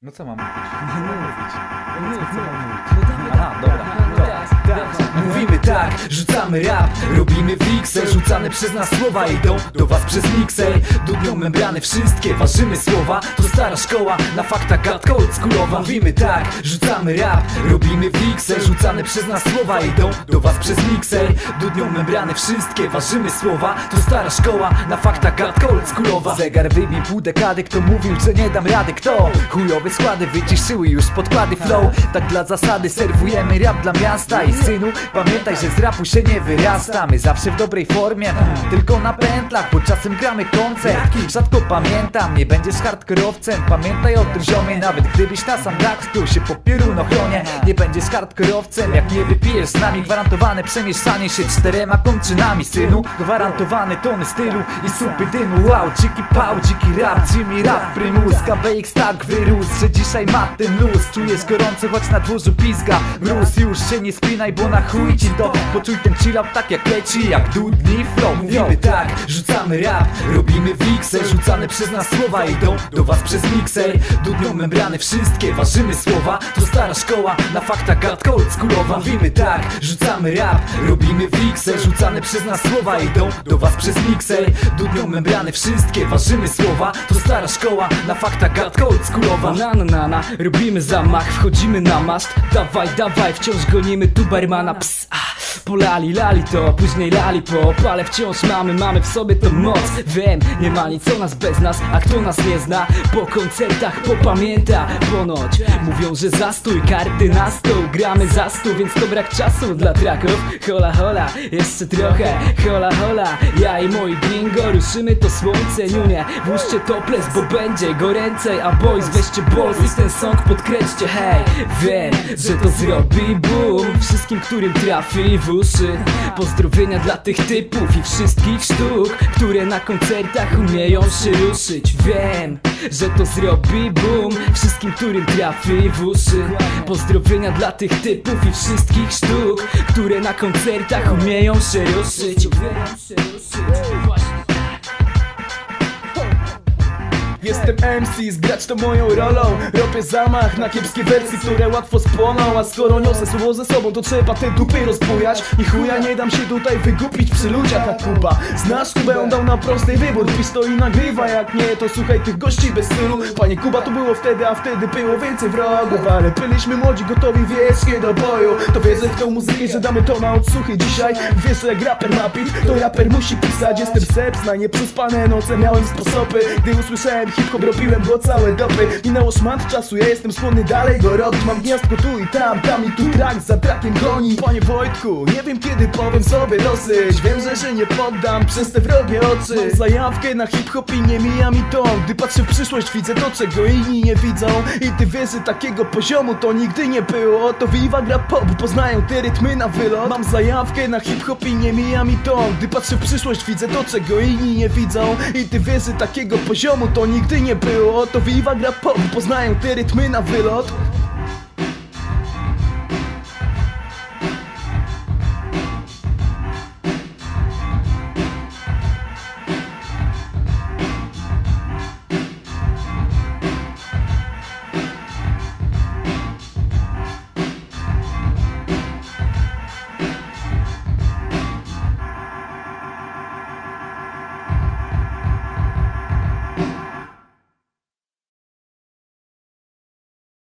No co mam mówić? Aha, dobra. Mówimy tak, rzucamy rap, robimy fiksel. Rzucane przez nas słowa idą do was przez mikser. Dudnią membrany wszystkie, ważymy słowa. To stara szkoła, na faktach gadka oldschoolowa. Mówimy tak, rzucamy rap, robimy fiksel. Rzucane przez nas słowa idą do was przez mikser. Dudnią membrany wszystkie, ważymy słowa. To stara szkoła, na faktach gadka oldschoolowa. Zegar wybił pół dekady, kto mówił, że nie dam rady. Kto? Chujowe składy wyciszyły już podkłady flow. Tak dla zasady serwujemy rap dla miasta. I synu, pamiętaj, że z rapu się nie wyrasta. My zawsze w dobrej formie, tylko na pętlach, bo czasem gramy koncert. Rzadko pamiętam, nie będziesz hardkorowcem. Pamiętaj o tym, ziomie, nawet gdybyś na sam dach skrył się po piorunochronie. Nie będziesz hardkorowcem, jak nie wypijesz z nami. Gwarantowane przemieszczanie się 4 kończynami, synu. Gwarantowane tony stylu i supy dymu. Wow, dziki pał, dziki rap, Jimmy rap, prymus. KBX tak wyrósł, że dzisiaj ma ten luz. Czujesz gorąco, choć na dworzu pizga mróz. Już się nie spinaj, bo na chuj ci to. Poczuj ten chill out tak jak leci, jak dudni flow. Mówimy tak, rzucamy rap, robimy fiksel. Rzucane przez nas słowa idą do was przez mikser. Dudnią membrany wszystkie, ważymy słowa. To stara szkoła, na faktach gadka oldschoolowa. Mówimy tak, rzucamy rap, robimy fiksel. Rzucane przez nas słowa idą do was przez mikser. Dudnią membrany wszystkie, ważymy słowa. To stara szkoła, na faktach gadka oldschoolowa. Na, robimy zamach, wchodzimy na maszt. Dawaj, wciąż gonimy tu barmana. Ps, polali, lali to, później lali pop. Ale wciąż mamy w sobie tą moc. Wiem, nie ma nic o nas bez nas, a kto nas nie zna, po koncertach popamięta ponoć. Mówią, że zastój, karty na stół. Gramy za stół, więc to brak czasu dla traków. Hola, jeszcze trochę, hola. Ja i moi gringo ruszymy to słońce. Niunie, włóżcie toples, bo będzie goręcej. A boys, weźcie balls i ten song podkręćcie. Hej, wiem, że to zrobi boom wszystkim, którym trafi w uszy. Pozdrowienia dla tych typów i wszystkich sztuk, które na koncertach umieją się ruszyć. Wiem, że to zrobi boom wszystkim, którym trafi w uszy. Pozdrowienia dla tych typów i wszystkich sztuk, które na koncertach umieją się ruszyć. Jestem MC, zgrać to moją rolą. Robię zamach na kiepskie wersje, które łatwo spłoną. A skoro niosę słowo ze sobą, to trzeba te dupy rozbujać. I chuja nie dam się tutaj wygupić przy ludziach jak Kuba. Znasz Kubę, on dał na prosty wybór. Pisz to i nagrywa, jak nie to słuchaj tych gości bez stylu. Panie Kuba, to było wtedy, a wtedy było więcej wrogów. Ale byliśmy młodzi, gotowi wiecznie do boju. To wierzę w tą muzykę, że damy to na odsłuchy dzisiaj. Wiesz, że jak raper ma beat, to raper musi pisać. Jestem seps na nieprzespane noce, miałem sposoby. Gdy usłyszałem hip-hop, robiłem go całe doby. Minęło szmat czasu, ja jestem skłonny dalej go robić. Mam gniazdko tu i tam i tu track za trackiem goni. Panie Wojtku, nie wiem kiedy powiem sobie dosyć. Wiem, że się nie poddam przez te wrogie oczy. Mam zajawkę na hip-hop i nie mija mi to. Gdy patrzę w przyszłość, widzę to, czego inni nie widzą. I ty wiesz, że takiego poziomu to nigdy nie było. To Viva gra pop, poznają te rytmy na wylot. Mam zajawkę na hip-hop i nie mija mi to. Gdy patrzę w przyszłość, widzę to, czego inni nie widzą. I ty wiesz, że takiego poziomu to nigdy nie było. To Viva gra pop, poznają te rytmy na wylot.